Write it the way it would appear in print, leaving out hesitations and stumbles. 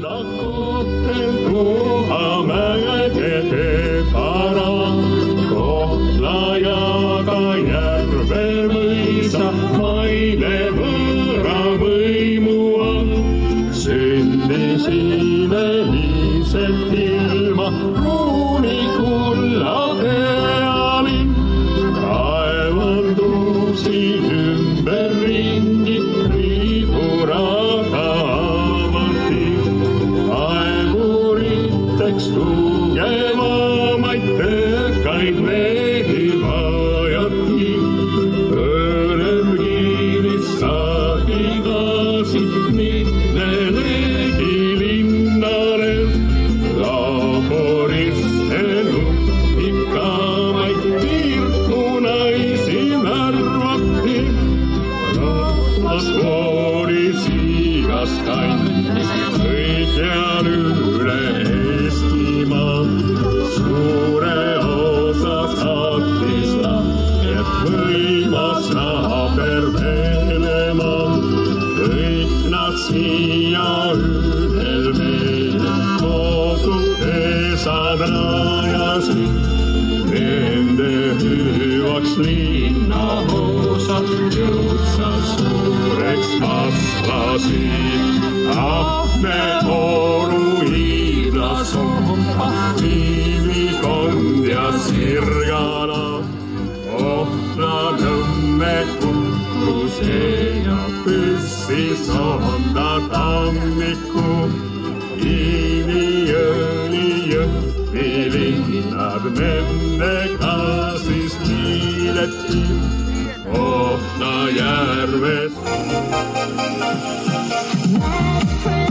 mägede para, Kохtla-Järve mõisa maine võõra võimu all. Sündis imeliselt ilma pruuni kulla pealinn, kaevandusi ümberringi riburada avati. Kaevuriteks tugevamaid töökaid mehi vajati, põlevkivist saadi gaasi mitmelegi linnale. Laborisse nutikamaid pirkunaisi värvati, rahvas vooris igast kandis kõikjal üle Eestimaa. Suure osa saatis ta, et võimas naaber Venemaa. Kõik nad siia ühel meelel koosukesad rajasid, nende hüvaks linnaosad jõudsad suureks kasvasid. Ahme Oru, Hiidlasompa, Tiivikond ja Sirgala, Kohtla-Nõmme Kukruse ja Püssi Sonda Tammiku, Kiivijõli, Jõhvi linnad nendega siis liideti. Kохтla-Järves.